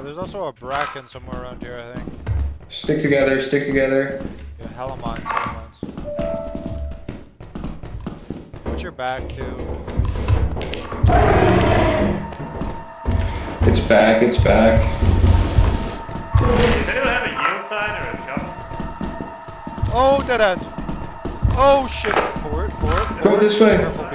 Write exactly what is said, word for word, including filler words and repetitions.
Oh, there's also a bracken somewhere around here, I think. Stick together, stick together. Yeah, hella mines, hella mines. What's your back to? It's back, it's back. Does anyone have a yield sign or a scout? Oh, dead end! Oh shit! Pour it, pour it, pour Go it. this way. Careful,